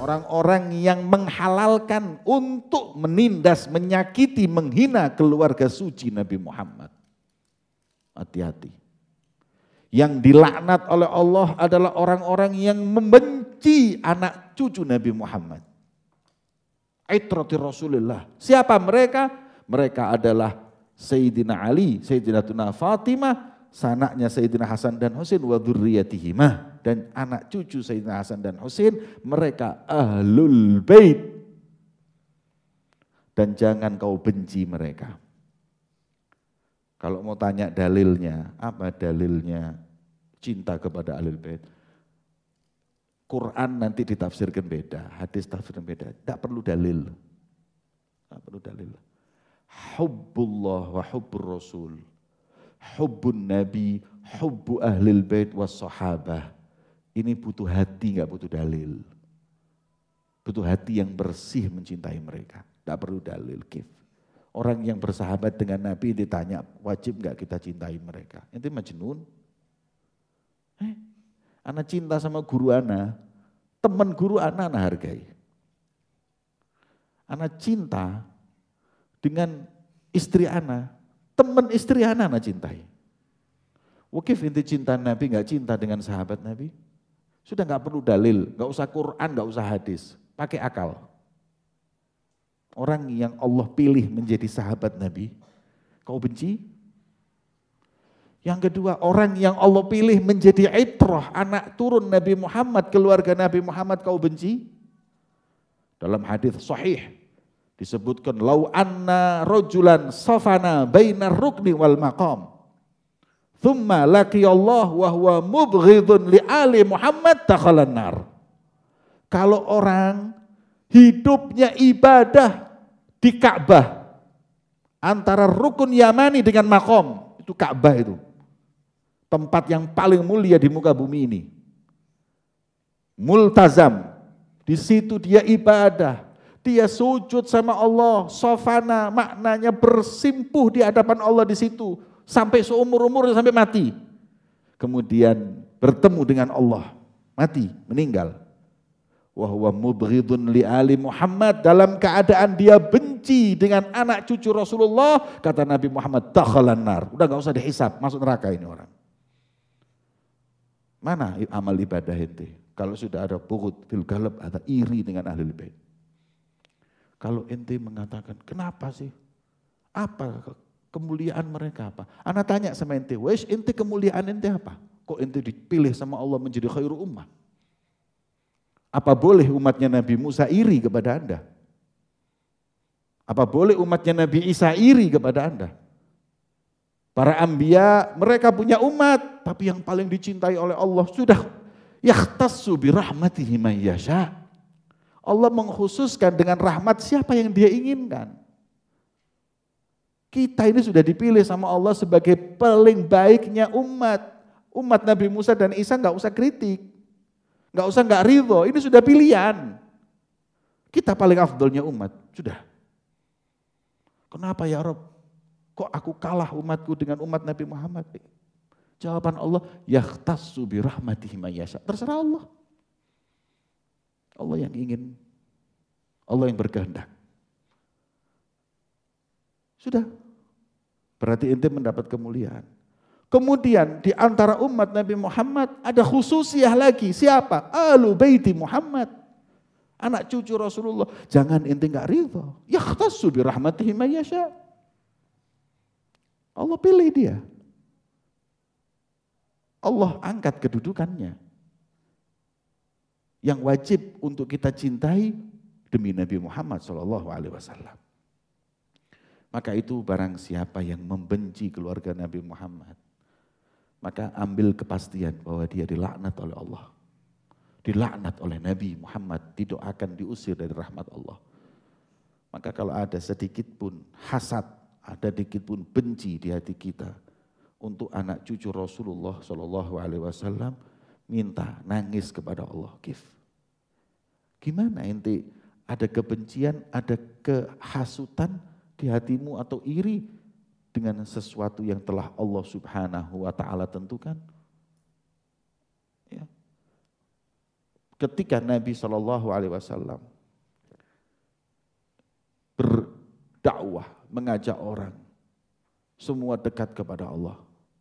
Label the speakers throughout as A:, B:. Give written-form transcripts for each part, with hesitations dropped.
A: Orang-orang yang menghalalkan untuk menindas, menyakiti, menghina keluarga suci Nabi Muhammad. Hati-hati. Yang dilaknat oleh Allah adalah orang-orang yang membenci anak cucu Nabi Muhammad. Aitrati Rasulullah. Siapa mereka? Mereka adalah Sayyidina Ali, Sayyidina Fatimah, sanaknya Sayyidina Hasan dan Husain wa dzurriyyatihima, dan anak cucu Sayyidina Hasan dan Husain, mereka ahlul bait. Dan jangan kau benci mereka. Kalau mau tanya dalilnya, apa dalilnya cinta kepada ahlul bait? Quran nanti ditafsirkan beda, hadis tafsirkan beda. Tidak perlu dalil. Tidak perlu dalil. Hubbullah wa hubbur rasul. Hubbun nabi, hubbu ahlil bait was sahabah. Ini butuh hati, enggak butuh dalil. Butuh hati yang bersih mencintai mereka. Tidak perlu dalil, kif. Orang yang bersahabat dengan Nabi ditanya, wajib enggak kita cintai mereka? Ente majnun? Anak cinta sama guru anak, teman guru anak hargai. Anak cinta dengan istri anak, teman istri anak cintai. Wakif inti cinta Nabi enggak cinta dengan sahabat Nabi? Sudah enggak perlu dalil, enggak usah Quran, enggak usah hadis, pakai akal. Orang yang Allah pilih menjadi sahabat Nabi, kau benci? Yang kedua, orang yang Allah pilih menjadi itrah, anak turun Nabi Muhammad, keluarga Nabi Muhammad, kau benci? Dalam hadis sahih disebutkan, lau anna rajulan safana bainar rukni wal maqam, thumma laqiyallah wa huwa mubghidun li ali Muhammad dakhalan nar. Kalau orang hidupnya ibadah di Ka'bah, antara rukun Yamani dengan maqam, itu Ka'bah itu. Tempat yang paling mulia di muka bumi ini. Multazam, di situ dia ibadah, dia sujud sama Allah, sofana maknanya bersimpuh di hadapan Allah di situ, sampai seumur-umur sampai mati. Kemudian bertemu dengan Allah, mati, meninggal. Wa huwa mubghidun li ali Muhammad, dalam keadaan dia benci dengan anak cucu Rasulullah, kata Nabi Muhammad, dakhalan nar. Udah gak usah dihisab, masuk neraka ini orang. Mana amal ibadah ente? Kalau sudah ada bughd fil qalb, ada iri dengan ahlul bait. Kalau ente mengatakan, kenapa sih? Apa kemuliaan mereka apa? Ana tanya sama ente, wes ente kemuliaan ente apa? Kok ente dipilih sama Allah menjadi khairu ummah? Apa boleh umatnya Nabi Musa iri kepada Anda? Apa boleh umatnya Nabi Isa iri kepada Anda? Para anbiya, mereka punya umat, tapi yang paling dicintai oleh Allah sudah yahtassu bi rahmatihi man yasha. Allah mengkhususkan dengan rahmat siapa yang dia inginkan. Kita ini sudah dipilih sama Allah sebagai paling baiknya umat. Umat Nabi Musa dan Isa enggak usah kritik. Enggak usah enggak ridho, ini sudah pilihan. Kita paling afdolnya umat, sudah. Kenapa ya Rob? Kok aku kalah umatku dengan umat Nabi Muhammad? Jawaban Allah, yahtassu bi rahmatihi may yasha. Terserah Allah. Allah yang ingin, Allah yang berkehendak. Sudah. Berarti ente mendapat kemuliaan. Kemudian di antara umat Nabi Muhammad ada khususiyah lagi. Siapa? Ahlu baiti Muhammad. Anak cucu Rasulullah. Jangan ente enggak ridha. Yahtassu bi rahmatihi may yasha. Allah pilih dia. Allah angkat kedudukannya. Yang wajib untuk kita cintai demi Nabi Muhammad SAW. Maka itu barang siapa yang membenci keluarga Nabi Muhammad, maka ambil kepastian bahwa dia dilaknat oleh Allah. Dilaknat oleh Nabi Muhammad, didoakan diusir dari rahmat Allah. Maka kalau ada sedikit pun hasad, ada sedikit pun benci di hati kita untuk anak cucu Rasulullah SAW, minta, nangis kepada Allah. Gimana ente ada kebencian, ada kehasutan di hatimu atau iri dengan sesuatu yang telah Allah Subhanahu wa ta'ala tentukan? Ya. ketika Nabi SAW berdakwah, mengajak orang semua dekat kepada Allah.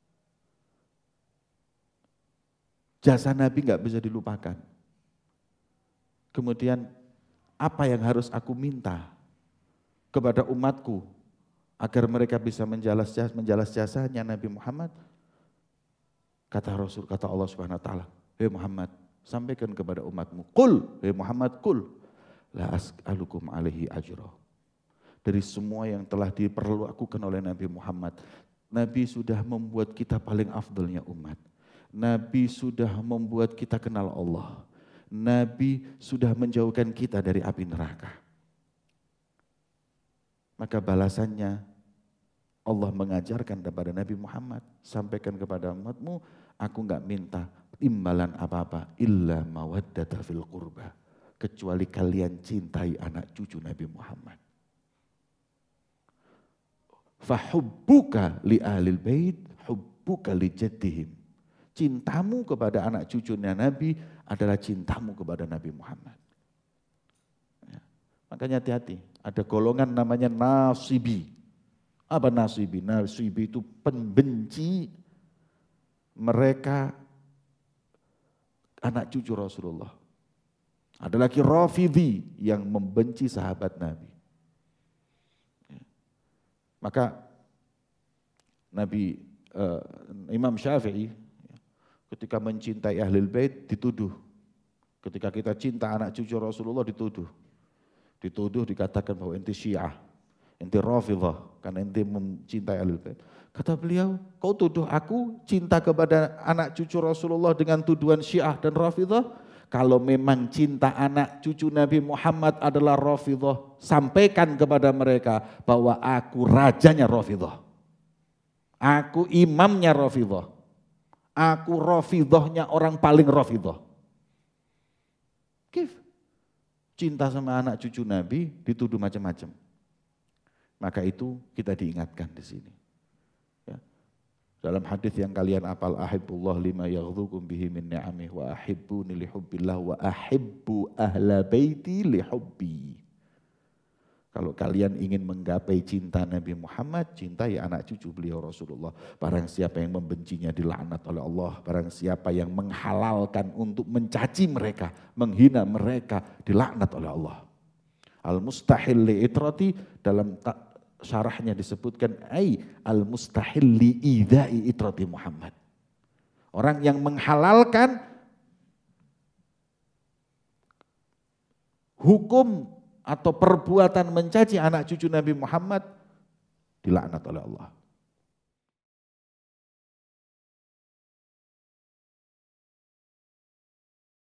A: Jasa Nabi nggak bisa dilupakan. Kemudian apa yang harus aku minta kepada umatku agar mereka bisa menjalas jasanya Nabi Muhammad? Kata Rasul, kata Allah Subhanahu wa taala, "Hei Muhammad, sampaikan kepada umatmu, qul, hei Muhammad, qul, la as'alukum alaihi ajra." Dari semua yang telah diperlakukan oleh Nabi Muhammad, Nabi sudah membuat kita paling afdalnya umat. Nabi sudah membuat kita kenal Allah. Nabi sudah menjauhkan kita dari api neraka. Maka balasannya Allah mengajarkan kepada Nabi Muhammad, sampaikan kepada umatmu, aku enggak minta imbalan apa-apa illa mawaddata fil qurba, kecuali kalian cintai anak cucu Nabi Muhammad. Fahubbuka li ahlil bait hubbuka li jaddihim. Cintamu kepada anak cucunya Nabi adalah cintamu kepada Nabi Muhammad. Ya. Makanya hati-hati, ada golongan namanya nasibi. Apa nasibi? Nasibi itu pembenci mereka anak cucu Rasulullah. Ada lagi Rafidhi yang membenci sahabat Nabi. Ya. Maka Imam Syafi'i ketika mencintai Ahlul Bait dituduh. Ketika kita cinta anak cucu Rasulullah dituduh. Dituduh dikatakan bahwa ente Syiah, ente Rafidhah karena ente mencintai Ahlul Bait. Kata beliau, kau tuduh aku cinta kepada anak cucu Rasulullah dengan tuduhan Syiah dan Rafidhah? Kalau memang cinta anak cucu Nabi Muhammad adalah Rafidhah, sampaikan kepada mereka bahwa aku rajanya Rafidhah. Aku imamnya Rafidhah. Aku Rafidhahnya orang paling Rafidhah. Cinta sama anak cucu Nabi dituduh macam-macam. Maka itu kita diingatkan di sini. Ya. Dalam hadis yang kalian hafal, ahibbullah lima yaghdukum bihi min ni'amih wa ahibbuni li hubbillah wa ahibbu ahla baiti li hubbi. Kalau kalian ingin menggapai cinta Nabi Muhammad, cintai anak cucu beliau Rasulullah. Barang siapa yang membencinya dilaknat oleh Allah. Barang siapa yang menghalalkan untuk mencaci mereka, menghina mereka, dilaknat oleh Allah. Al-mustahil li'itrati dalam syarahnya disebutkan al-mustahil li'idai itrati Muhammad. Orang yang menghalalkan hukum atau perbuatan mencaci anak cucu Nabi Muhammad dilaknat oleh Allah.